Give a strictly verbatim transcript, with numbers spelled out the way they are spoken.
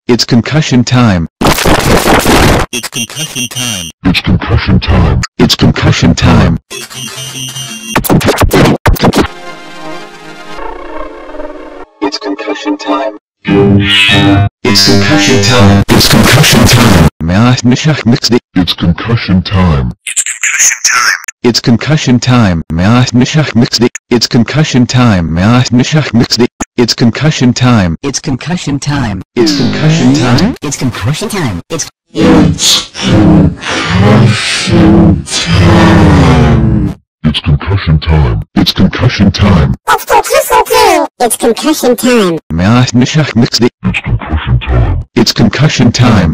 It's concussion time. It's concussion time. It's concussion time. It's concussion time. It's concussion time. It's concussion time. It's concussion time. Maah nishach mixdi. It's concussion time. It's concussion time. Maah nishach mixdi. It's concussion time. Maah nishach mixdi. It's concussion time. It's concussion time. It's concussion time. It's concussion time. It's It's concussion time. It's concussion time. It's concussion time. It's concussion time. Maah nishach mixdi. It's concussion time. It's concussion time.